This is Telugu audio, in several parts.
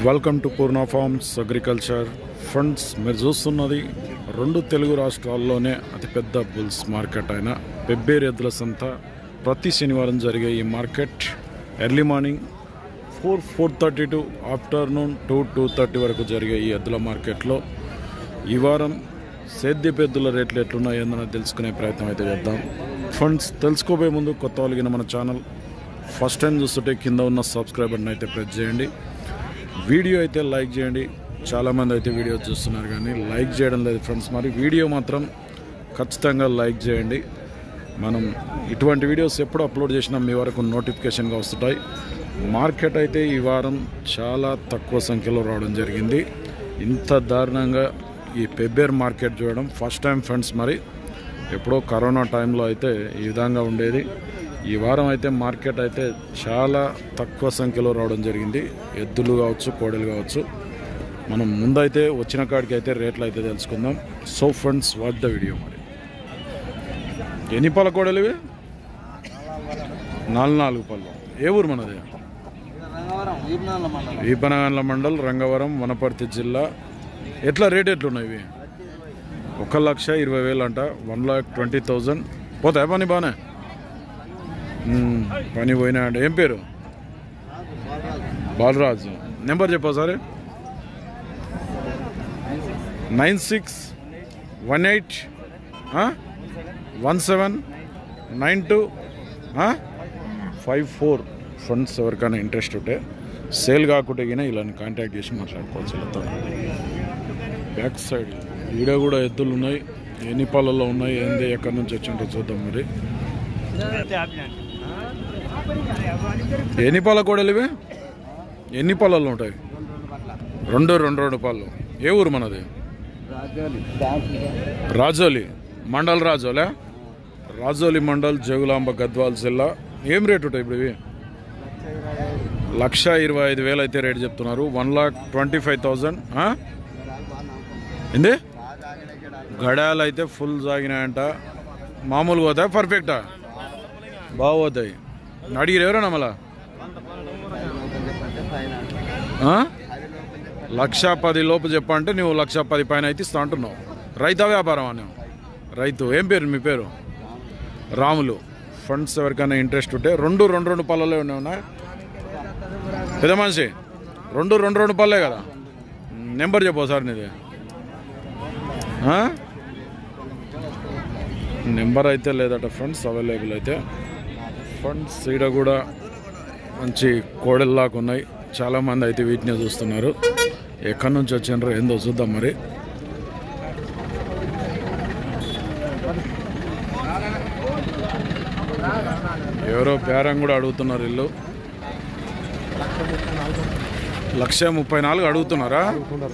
Welcome to Purna farms agriculture funds. మీరు చూస్తున్నది రెండు తెలుగు రాష్ట్రాల్లోనే అతిపెద్ద బుల్స్ మార్కెట్ అయిన పెబ్బేరు ఎద్దుల సంత. ప్రతి శనివారం జరిగే ఈ market early morning 4:30 to afternoon 2:30 వరకు జరిగే ఈ ఎద్దుల మార్కెట్లో ఈ వారం సేద్యపు ఎద్దుల రేట్లు ఎట్లున్నాయి ఏందని తెలుసుకునే ప్రయత్నం అయితే చేద్దాం. ఫండ్స్ తెలుసుకోబోయే ముందు కొత్త వాళ్ళగిన మన ఛానల్ ఫస్ట్ టైం చూస్తుంటే కింద ఉన్న సబ్స్క్రైబ్ బటన్ అయితే ప్రెస్ చేయండి. వీడియో అయితే లైక్ చేయండి. చాలామంది అయితే వీడియో చూస్తున్నారు కానీ లైక్ చేయడం లేదు ఫ్రెండ్స్. మరి వీడియో మాత్రం ఖచ్చితంగా లైక్ చేయండి. మనం ఇటువంటి వీడియోస్ ఎప్పుడు అప్లోడ్ చేసినా మీ వరకు నోటిఫికేషన్గా వస్తుంటాయి. మార్కెట్ అయితే ఈ వారం చాలా తక్కువ సంఖ్యలో రావడం జరిగింది. ఇంత దారుణంగా ఈ పెబ్బేరు మార్కెట్ చూడడం ఫస్ట్ టైం ఫ్రెండ్స్. మరి ఎప్పుడో కరోనా టైంలో అయితే ఈ విధంగా ఉండేది. ఈ వారం అయితే మార్కెట్ అయితే చాలా తక్కువ సంఖ్యలో రావడం జరిగింది. ఎద్దులు కావచ్చు, కోడలు కావచ్చు. మనం ముందైతే వచ్చిన కాడికి అయితే రేట్లు అయితే తెలుసుకుందాం. So friends, watch the video. మరి ఎన్ని పళ్ళ కోడలు ఇవి? 4 పళ్ళు. ఏ ఊరు మనది? ఈపనగండ్ల మండల్, రంగవరం, వనపర్తి జిల్లా. ఎట్లా రేట్ ఎట్లున్నాయి ఇవి? 1,20,000 అంట. 1,20,000 పోతాయి. పని బాగానే పని పోయినా అంటే. ఏం పేరు? బాలరాజు. నెంబర్ చెప్పా సరే. 9618179254 ఫ్రెండ్స్. ఎవరికైనా ఇంట్రెస్ట్ ఉంటే సేల్ కాకుంటే కినా ఇలా కాంటాక్ట్ చేసి మాట్లాడుకోవచ్చు. బ్యాక్ సైడ్ ఈడ కూడా ఎద్దులు ఉన్నాయి. ఎన్ని పాలల్లో ఉన్నాయి, ఏంది, ఎక్కడి నుంచి వచ్చింటో చూద్దాం. మరి ఎన్ని పాల కోడలు ఇవి? ఎన్ని పాలల్లో ఉంటాయి? రెండు పాలు. ఏ ఊరు మనది? రాజోలి మండల్. రాజోలి మండల్, జగులాంబ, గద్వాల్ జిల్లా. ఏం రేటు ఉంటాయి ఇప్పుడు ఇవి? 1,25,000 అయితే రేటు చెప్తున్నారు. 1,25,000. ఏంది? గడాలు అయితే ఫుల్ సాగినాయంట. మామూలుగా పోతాయి? పర్ఫెక్టా? బాగోతాయి. అడిగిరు ఎవరైనా మళ్ళా? 1,10,000 లోపు చెప్పంటే నువ్వు 1,10,000 పైన అయితే ఇస్తా అంటున్నావు. రైతా వ్యాపారం అని? రైతు. ఏం పేరు మీ పేరు? రాములు. ఫండ్స్ ఎవరికైనా ఇంట్రెస్ట్ ఉంటే రెండు పళ్ళలో ఉన్నా పెద్ద మనిషి. రెండు పళ్ళే కదా. నెంబర్ చెప్పు సార్ నీది. నెంబర్ అయితే లేదట ఫ్రెండ్స్, అవైలబుల్ అయితే. ఫ్రెండ్స్ ఈడ కూడా మంచి కోడెల్లాగా ఉన్నాయి. చాలామంది అయితే వీటిని చూస్తున్నారు. ఎక్కడి నుంచి వచ్చినారో ఏందో చూద్దాం. మరి ఎవరో బేరం కూడా అడుగుతున్నారు. ఇల్లు 1,34,000 అడుగుతున్నారా?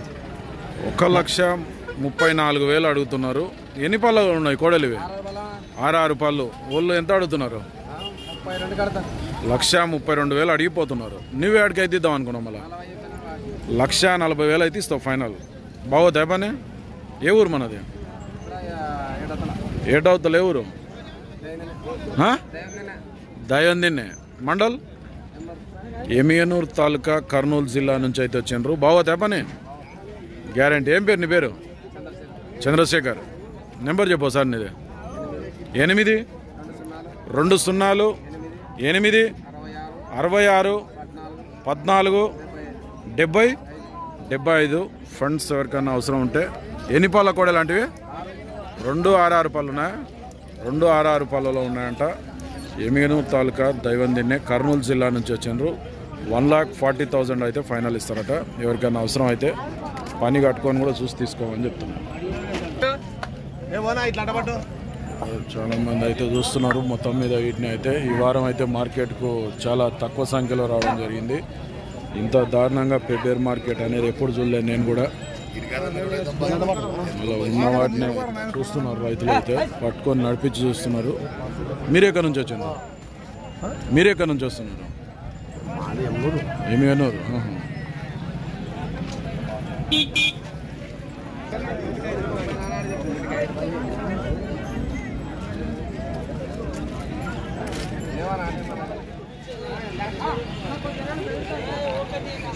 1,34,000 అడుగుతున్నారు. ఎన్ని పళ్ళు ఉన్నాయి కోడలు ఇవి? 6 పళ్ళు. వాళ్ళు ఎంత అడుగుతున్నారు? 1,32,000 అడిగిపోతున్నారు. నువ్వే అడిగి అయితే ఇద్దాం అనుకున్నావు. మళ్ళీ 1,40,000 అయితే ఇస్తావు ఫైనల్. బాగోతాయి పని? ఏ ఊరు మనది? ఏటవుతలే. ఏ ఊరు? దయోందిన్నే మండల్, ఎమియనూరు తాలూకా, కర్నూలు జిల్లా నుంచి అయితే వచ్చిండ్రు. బాగోతాయి పని? గ్యారంటీ. ఏం పేరు నీ పేరు? చంద్రశేఖర్. నెంబర్ చెప్పు సార్ నీది. 8200866147075. ఫండ్స్ ఎవరికైనా అవసరం ఉంటే. ఎన్ని పాల కూడా లాంటివి? 2 పళ్ళు ఉన్నాయా? 2 పళ్ళలో ఉన్నాయంట. ఎమిగనూరు తాలూకా, దైవందిన్నే, కర్నూలు జిల్లా నుంచి వచ్చిండ్రు. 1,40,000 అయితే ఫైనల్ ఇస్తారట. ఎవరికైనా అవసరం అయితే పని కట్టుకొని కూడా చూసి తీసుకోమని చెప్తున్నారు. చాలా మంది అయితే చూస్తున్నారు. మొత్తం మీద వీటిని అయితే ఈ వారం అయితే మార్కెట్కు చాలా తక్కువ సంఖ్యలో రావడం జరిగింది. ఇంత దారుణంగా పెబ్బేరు మార్కెట్ అనేది ఎప్పుడు చూడలేదు నేను కూడా. అలా ఉన్న వాటిని చూస్తున్నారు రైతులు అయితే, పట్టుకొని నడిపించి చూస్తున్నారు. మీరెక్కడి నుంచి వచ్చిండ్రు? మీరెక్కడి నుంచి వస్తున్నారు? ఎమిగనూరు.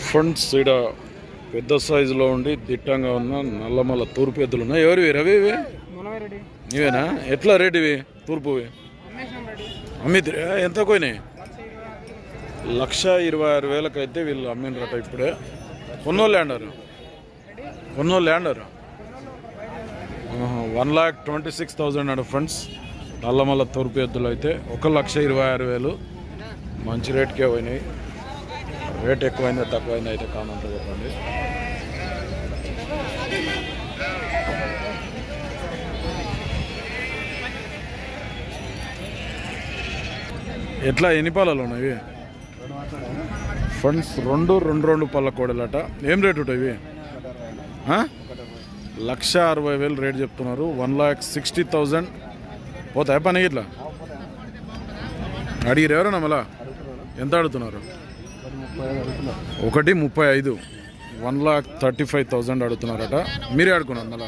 ఫ్రంట్స్ ఈడ పెద్ద సైజులో ఉండి దిట్టంగా ఉన్న నల్లమల్ల తూర్పు ఎద్దులు ఉన్నాయి. ఎవరివి రవి? ఇవి నీవేనా? ఎట్లా రేట్ ఇవి తూర్పువి? అమ్మిద్రి? ఎంత పోయినాయి? 1,26,000 అయితే వీళ్ళు అమ్మినరట ఇప్పుడే. కొన్నోళ్ళు ల్యాండరు 1,26,000 అండి ఫ్రెండ్స్. నల్లమల్ల తూర్పు ఎద్దులు అయితే 1,26,000 మంచి రేట్కే పోయినాయి. రేట్ ఎక్కువైందా తక్కువైందా అయితే కామెంట్లో చెప్పండి. ఎట్లా ఎన్ని పాలలో ఉన్నాయి ఫ్రెండ్స్? రెండు పళ్ళ కోడలట. ఏం రేటు ఉంటాయి ఇవి? 1,60,000 రేట్ చెప్తున్నారు. 1,60,000 పోతాయి పని. ఇట్లా అడిగిరు ఎవరన్నా మళ్ళా? ఎంత అడుగుతున్నారు? 1,35,000 1,35,000 అడుగుతున్నారట. మీరే అడుగున్నారు మళ్ళా?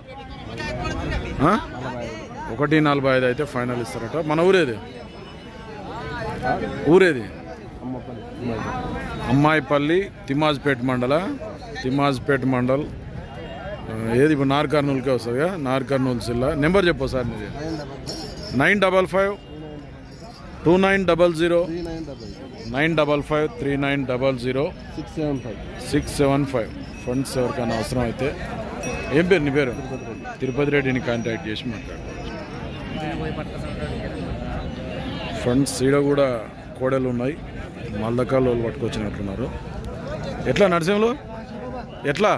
1,45,000 అయితే ఫైనల్ ఇస్తారట. మన ఊరేది? అమ్మాయిపల్లి, తిమ్మాజ్పేట మండల్. ఏది ఇప్పుడు నార్ కర్నూలుకే వస్తుంది కదా, నార్ కర్నూలు జిల్లా. నెంబర్ చెప్పు సార్ మీది. 955-2900 955-3900 ఫండ్స్ ఎవరికైనా అవసరం అయితే. ఏం పేరు నీ పేరు? తిరుపతి రెడ్డిని కాంటాక్ట్ చేసి మాట్లాడుకోవచ్చు. ఫండ్స్ ఈడ కూడా కోడలు ఉన్నాయి. మల్దకాలు వాళ్ళు పట్టుకొచ్చినట్లున్నారు. ఎట్లా నరసింహులు? ఎట్లా?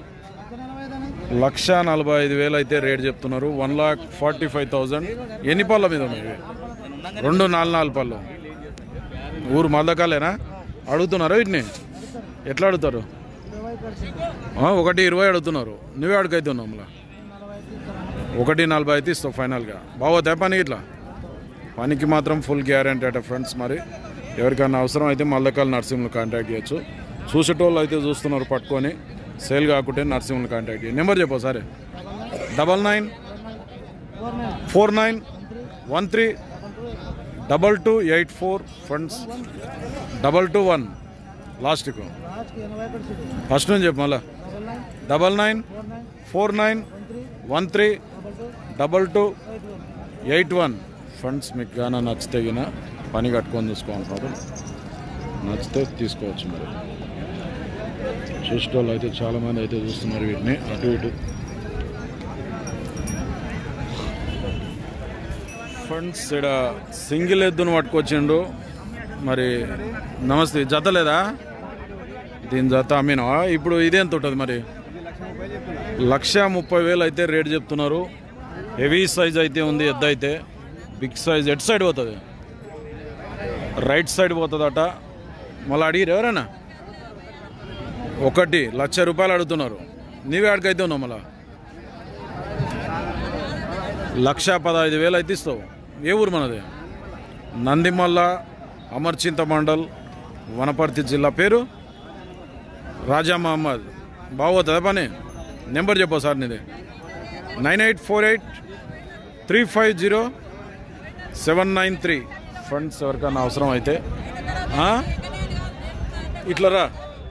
1,45,000 అయితే రేట్ చెప్తున్నారు. 1,45,000. ఎన్ని పళ్ళ మీద ఉన్నాయి? 2 4 పళ్ళు. ఊరు మల్దకాలేనా? అడుగుతున్నారా వీటిని? ఎట్లా అడుగుతారు? 1,20,000 అడుగుతున్నారు. నువ్వే అడుగైతే ఉన్నావు మళ్ళా? 1,40,000 అయితే ఇస్తావు ఫైనల్గా. బాగోతాయి పని? ఇట్లా పనికి మాత్రం ఫుల్ గ్యారెంటీ అట ఫ్రెండ్స్. మరి ఎవరికైనా అవసరం అయితే మల్దకాల నర్సింహులు కాంటాక్ట్ చేయొచ్చు. చూసేటోళ్ళు అయితే చూస్తున్నారు పట్టుకొని. సేల్ కాకుంటే నర్సింహులు కాంటాక్ట్ చేయండి. నెంబర్ చెప్పు సరే. 9949132284 ఫ్రెండ్స్. 221 లాస్ట్కు ఫస్ట్ నుంచి చెప్పు మళ్ళా. 9949132281 ఫ్రెండ్స్. మీకు గానా నచ్చితే గిన పని కట్టుకొని చూసుకుంటున్నారు. నచ్చితే తీసుకోవచ్చు. మరి చూసేటోళ్ళు అయితే చాలామంది అయితే చూస్తున్నారు వీటిని అటు ఇటు. ఫ్రెండ్స్ ఇక్కడ సింగిల్ ఎద్దును పట్టుకొచ్చిండు. మరి నమస్తే. జత లేదా? దీని జత అమ్మినావా? ఇప్పుడు ఇదేంత ఉంటుంది మరి? 1,30,000 అయితే రేట్ చెప్తున్నారు. హెవీ సైజ్ అయితే ఉంది ఎద్దు అయితే. Big size. ఎట్ సైడ్ పోతుంది? రైట్ సైడ్ పోతుందట. మళ్ళీ అడిగిరు ఎవరైనా? 1,00,000 అడుగుతున్నారు. నీవే అడిగైతే ఉన్నావు మళ్ళా? 1,15,000 అయితే ఇస్తావు. ఏ ఊరు మనది? నందిమల్ల, అమర్చింత మండల్, వనపర్తి జిల్లా. పేరు రాజా మహమ్మద్. బాగోతుందా పని? నెంబర్ చెప్పు సార్ నీది. 9848-350-793 ఫ్రెండ్స్. ఎవరికన్నా అవసరం అయితే ఇట్లా రా.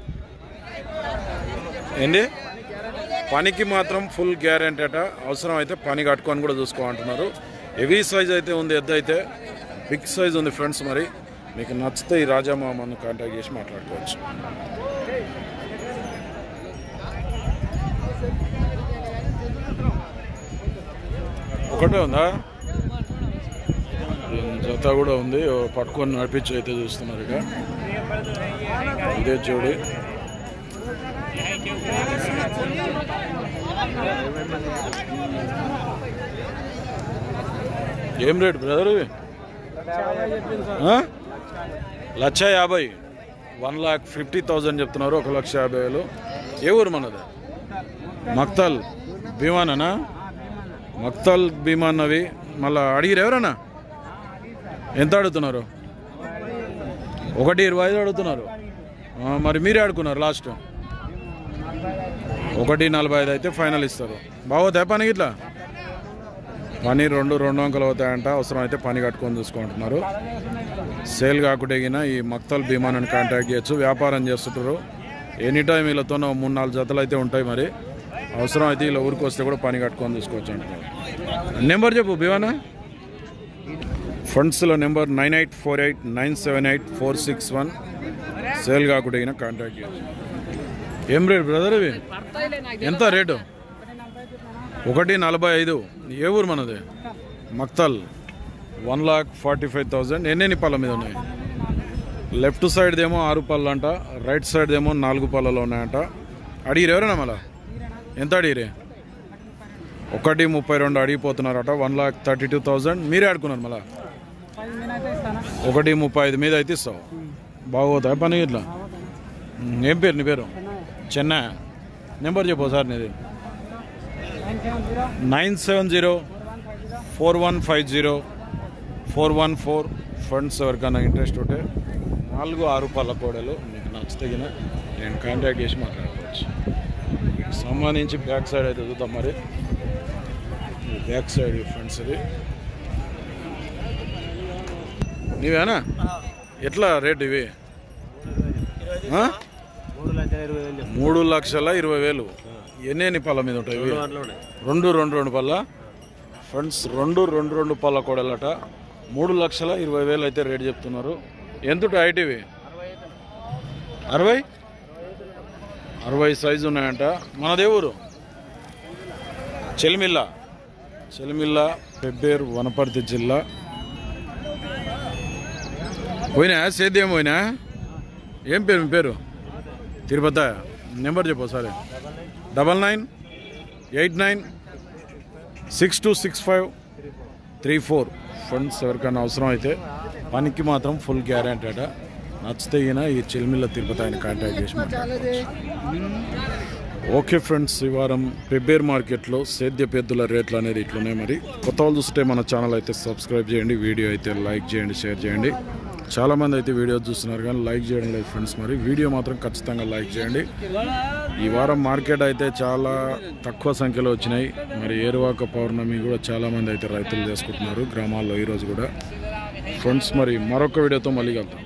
ఏంటి? పనికి మాత్రం ఫుల్ గ్యారెంటీ అట. అవసరం అయితే పని కట్టుకొని కూడా చూసుకోమంటున్నారు. హెవీ సైజ్ అయితే ఉంది ఎద్దు అయితే. బిగ్ సైజ్ ఉంది ఫ్రెండ్స్. మరి మీకు నచ్చితే ఈ రాజా మామను కాంటాక్ట్ చేసి మాట్లాడుకోవచ్చు. ఒకటే ఉందా? జత కూడా ఉంది. పట్టుకొని నడిపించి అయితే చూస్తున్నారు. ఇక ఇదే చూడు. ఏం రేట్ బ్రదర్ ఇవి? 1,50,000 1,50,000 చెప్తున్నారు. 1,50,000. ఏ ఊరు మనది? మక్తల్ భీమానా? మక్తల్ భీమాన్నవి. మళ్ళీ అడిగిరు ఎవరన్నా? ఎంత అడుగుతున్నారు? 1,25,000 అడుగుతున్నారు. మరి మీరే అడుగుతున్నారు లాస్ట్. 1,45,000 అయితే ఫైనల్ ఇస్తారు. బాగోతాయి పని? ఇట్లా పని 2 అంకలు అవుతాయంట. అవసరం అయితే పని కట్టుకొని చూసుకుంటున్నారు. సేల్ కాకుంటే గిన ఈ మక్తల్ భీమాని కాంటాక్ట్ చేయొచ్చు. వ్యాపారం చేస్తుంటారు. ఎనీ టైం వీళ్ళతో 3-4 జతలు అయితే ఉంటాయి. మరి అవసరం అయితే ఇలా ఊరికి వస్తే కూడా పని కట్టుకొని తీసుకోవచ్చు అంటున్నారు. నెంబర్ చెప్పు బివానా. ఫండ్స్లో నెంబర్ 9848978461. సేల్ కాకుండా కాంటాక్ట్ చేయొచ్చు. ఏం రేట్ బ్రదర్ ఇవి? ఎంత రేటు? 1,45,000. ఏ ఊరు మనది? మక్తల్. 1,45,000. ఎన్ని పళ్ళ మీద ఉన్నాయి? లెఫ్ట్ సైడ్ దేమో 6 పళ్ళు అంట, రైట్ సైడ్ దేమో 4 పళ్ళలో ఉన్నాయంట. అడిగిరు ఎవరైనా మళ్ళా? ఎంత అడిగిరే? 1,32 అడిగిపోతున్నారట. 1,32,000. మీరే ఆడుకున్నారు మళ్ళా? 1,35 మీద అయితే ఇస్తావు. బాగోతాయి పని ఇట్లా. ఏం పేరు నీ పేరు? చెన్నై. నెంబర్ చెప్పు సార్ నీది. 9704150414. ఫండ్స్ ఎవరికైనా ఇంట్రెస్ట్ ఉంటే 4-6 పళ్ళ కోడలు మీకు నచ్చితే నేను కాంటాక్ట్ చేసి మాట్లాడుకోవచ్చు. సంబంధించి బ్యాక్ సైడ్ అయితే చూద్దాం. మరి బ్యాక్ సైడ్ ఫ్రెండ్స్ ఇది నీవేనా? ఎట్లా రేట్ ఇవి? 3,20,000. ఎన్ని పళ్ళ మీద ఉంటాయి ఇవి? 2 పళ్ళ ఫ్రెండ్స్. 2 పళ్ళ కోడలట. 3,20,000 అయితే రేట్ చెప్తున్నారు. ఎంత హైట్ ఇవి? 60 సైజు ఉన్నాయంట. మనదే ఊరు? చెలిమిల్ల. పెబ్బేరు, వనపర్తి జిల్లా. పోయినా సేద్యం పోయినా? ఏం పేరు మీ పేరు? తిరుపతి. నెంబర్ చెప్పు సరే. 9989626534. ఫండ్స్ ఎవరికైనా అవసరం అయితే పనికి మాత్రం ఫుల్ గ్యారెంటీ అట. నచ్చితే ఈ చెలిమిల్ల తిరుపతి ఆయన కాంటాక్ట్ చేసి మాట్లాడుకోవచ్చు. ఓకే ఫ్రెండ్స్, ఈ వారం పెబ్బేర్ మార్కెట్లో సేద్య పెద్దల రేట్లు అనేది ఇట్లున్నాయి. మరి కొత్త వాళ్ళు చూస్తే మన ఛానల్ అయితే సబ్స్క్రైబ్ చేయండి, వీడియో అయితే లైక్ చేయండి, షేర్ చేయండి. చాలామంది అయితే వీడియో చూస్తున్నారు కానీ లైక్ చేయడం లేదు ఫ్రెండ్స్. మరి వీడియో మాత్రం ఖచ్చితంగా లైక్ చేయండి. ఈ వారం మార్కెట్ అయితే చాలా తక్కువ సంఖ్యలో వచ్చినాయి. మరి ఏరువాక పౌర్ణమి కూడా చాలామంది అయితే రైతులు చేసుకుంటున్నారు గ్రామాల్లో ఈరోజు కూడా ఫ్రెండ్స్. మరి మరొక వీడియోతో మళ్ళీ కలుద్దాం.